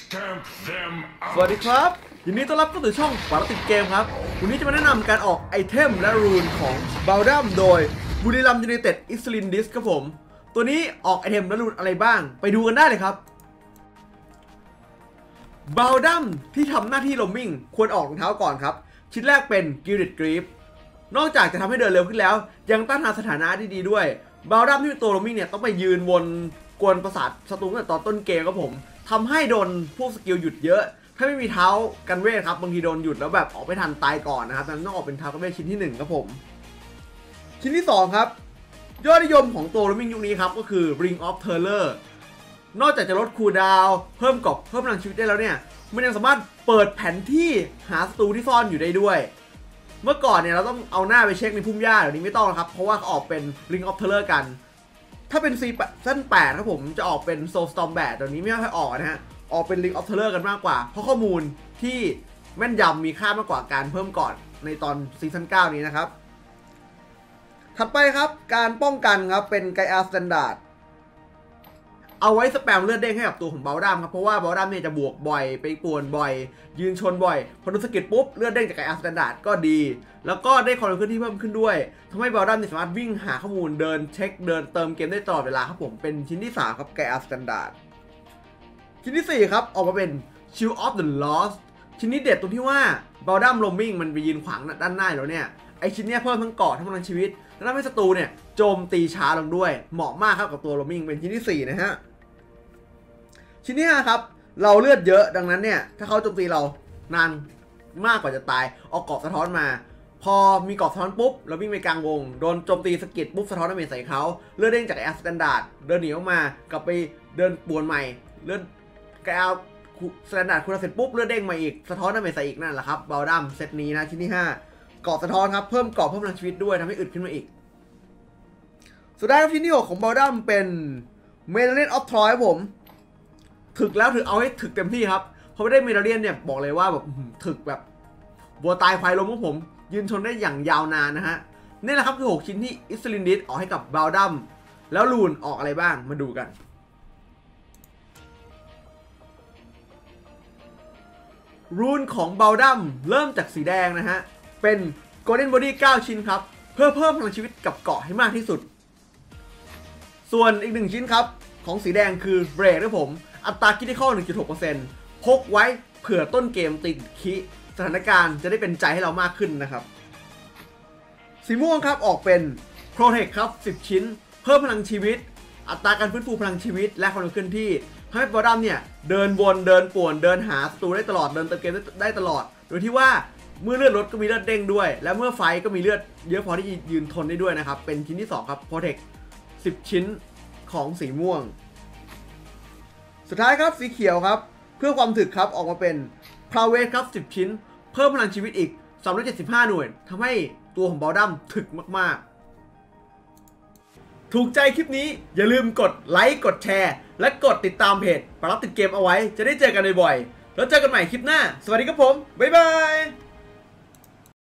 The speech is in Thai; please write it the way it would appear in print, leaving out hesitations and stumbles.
สวัสดีครับยินดีต้อนรับเข้าสู่ช่องปาร์ติเกมครับวันนี้จะมาแนะนำการออกไอเทมและรูนของบาลดัมโดยบุรีรัมย์ยูไนเต็ดอิสลินดิสครับผมตัวนี้ออกไอเทมและรูนอะไรบ้างไปดูกันได้เลยครับบาลดัมที่ทำหน้าที่โรมมิ่งควรออกรองเท้าก่อนครับชิ้นแรกเป็นกิลเดดกรีฟนอกจากจะทำให้เดินเร็วขึ้นแล้วยังต้านทานสถานะดีๆด้วยบาลดัมที่เป็นตัวโรมมิ่งเนี่ยต้องไปยืนวนกวนประสาทศัตรูตั้งแต่ตอนต้นเกมครับผมทำให้โดนพวกสกิลหยุดเยอะถ้าไม่มีเท้ากันเวทครับบางทีโดนหยุดแล้วแบบออกไม่ทันตายก่อนนะครับดังนั้นต้องออกเป็นเท้ากันเวทชิ้นที่1ครับผมชิ้นที่2ครับยอดนิยมของตัวโรมมิ่งยุคนี้ครับก็คือ Ring of Terror นอกจากจะลดคูลดาวน์เพิ่มกรอบเพิ่มพลังชีวิตได้แล้วเนี่ยมันยังสามารถเปิดแผนที่หาศัตรูที่ซ่อนอยู่ได้ด้วยเมื่อก่อนเนี่ยเราต้องเอาหน้าไปเช็คในพุ่มหญ้าเดี๋ยวนี้ไม่ต้องแล้วครับเพราะว่าเขาออกเป็น Ring of Terror กันถ้าเป็นซีซั่น8ครับผมจะออกเป็น Soulstorm Bat ตอนนี้ไม่ค่อยออกนะฮะออกเป็น Ring of Terror กันมากกว่าเพราะข้อมูลที่แม่นยำมีค่ามากกว่าการเพิ่มก่อนในตอนซีซั่น9นี้นะครับถัดไปครับการป้องกันครับเป็นไกอาสแตนดาร์ดเอาไว้สแปมเลือดเด้งให้กับตัวของบาลดัมครับเพราะว่าบาลดัมเนี่ยจะบวกบ่อยไปป่วนบ่อยยืนชนบ่อยพอโดนสกิลปุ๊บเลือดเด้งจากไกอาสแตนดาร์ดก็ดีแล้วก็ได้ความเร็วเคลื่อนที่เพิ่มขึ้นด้วยทำให้บาลดัมสามารถวิ่งหาข้อมูลเดินเช็คเดินเติมเกมได้ตลอดเวลาครับผมเป็นชิ้นที่3ครับไกอาสแตนดาร์ดชิ้นที่4ครับออกมาเป็น Shield of the Lost ชิ้นนี้เด็ดตรงที่ว่าบาลดัมโรมมิ่งมันไปยืนขวางด้านหน้าแล้วเนี่ยไอชิ้นนี้เพิ่มทั้งเกาะทั้งพลังชีวิตและทำให้ศัตรูเนี่ยโจมตีช้าลงด้วยเหมาะมากครับกับตัวโรมมิ่งเป็นชิ้นที่4นะฮะชิ้นที่5ครับเราเลือดเยอะดังนั้นเนี่ยถ้าเขาโจมตีเรานานมากกว่าจะตายเอาเกาะสะท้อนมาพอมีเกาะสะท้อนปุ๊บเราวิ่งไปกลางวงโดนโจมตีสกิลปุ๊บสะท้อนดาเมจใส่เขาเลือดเด้งจากแอสแตนดาร์ดเดินหนีออกมากลับไปเดินป่วนใหม่เลือดแกเอาสแตนดาร์ดคุณเสร็จปุ๊บเลือดเด้งมาอีกสะท้อนดาเมจใส่อีกนั่นแหละครับบาลดัมเซตนี้นะชิ้นที่5เกาะสะท้อนครับเพิ่มเกาะเพิ่มพลังชีวิตด้วยทำให้อึดขึ้นมาอีกสุดท้ายครับชิ้นที่6ของบาลดัมเป็นเมดาเลียนออฟทรอยครับผมถึกแล้วถึกเอาให้ถึกเต็มที่ครับเพราะไม่ได้เมดาเลียนเนี่ยบอกเลยว่าแบบถึกแบบบัวตายควายล้มของผมยืนชนได้อย่างยาวนานนะฮะนี่แหละครับคือ6ชิ้นที่อิสลินดิสออกให้กับบาลดัมแล้วลูนออกอะไรบ้างมาดูกันรูนของบาลดัมเริ่มจากสีแดงนะฮะเป็นโกลเด้นบอดี้9ชิ้นครับเพื่อเพิ่มพลังชีวิตกับเกาะให้มากที่สุดส่วนอีก1ชิ้นครับของสีแดงคือเบรกครับผมอัตราคิดที่เข้า 1.6% พกไว้เผื่อต้นเกมติดคิสถานการณ์จะได้เป็นใจให้เรามากขึ้นนะครับสีม่วงครับออกเป็น Protect ครับ10ชิ้นเพิ่มพลังชีวิตอัตราการฟื้นฟูพลังชีวิตและความเร็วเคลื่อนที่ทำให้บาลดัมเนี่ยเดินวนเดินป่วนเดินหาศัตรูได้ตลอดเดินเติมเกมได้ตลอดโดยที่ว่าเมื่อเลือดลดก็มีเลือดเด้งด้วยและเมื่อไฟก็มีเลือดเยอะพอที่ยืนทนได้ด้วยนะครับเป็นชิ้นที่2ครับ Protect 10ชิ้นของสีม่วงสุดท้ายครับสีเขียวครับเพื่อความถึกครับออกมาเป็น Prowess ครับ10ชิ้นเพิ่มพลังชีวิตอีก375หน่วยทำให้ตัวของบาลดัมถึกมากๆถูกใจคลิปนี้อย่าลืมกดไลค์กดแชร์และกดติดตามเพจปาร์ติเกมเอาไว้จะได้เจอกันบ่อยๆแล้วเจอกันใหม่คลิปหน้าสวัสดีครับผมบ๊ายบาย